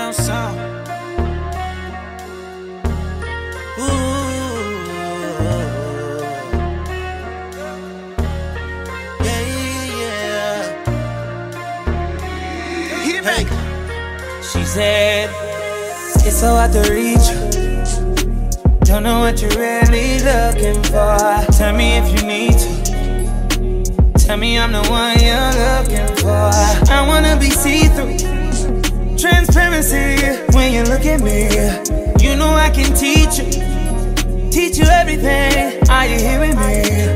down south. Ooh, yeah. Hey. She said, it's so hard to reach you. Don't know what you're really looking for. Tell me if you need to. Tell me I'm the one you're looking for. I wanna be see-through, transparency. When you look at me, you know I can teach you everything. Are you hearing me?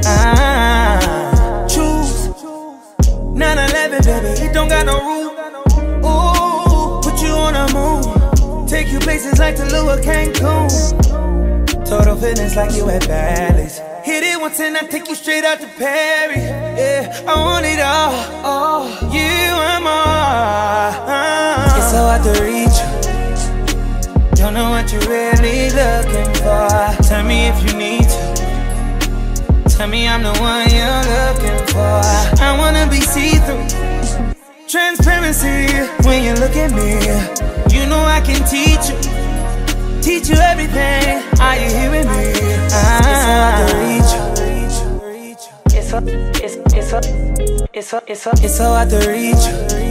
Choose 9/11, baby, it don't got no rule. Ooh, put you on the moon, take you places like Tulum, Cancun. Total fitness like you at Bally's. Hit it once and I take you straight out to Paris. Yeah, I want it all, you and more. It's so hard to reach you. Don't know what you're really looking for. Tell me if you need to. Tell me I'm the one you're looking for. I wanna be see-through, transparency. When you look at me, you know I can teach you everything. Are you hearing me? It's so hard to reach you. It's so hard to reach you.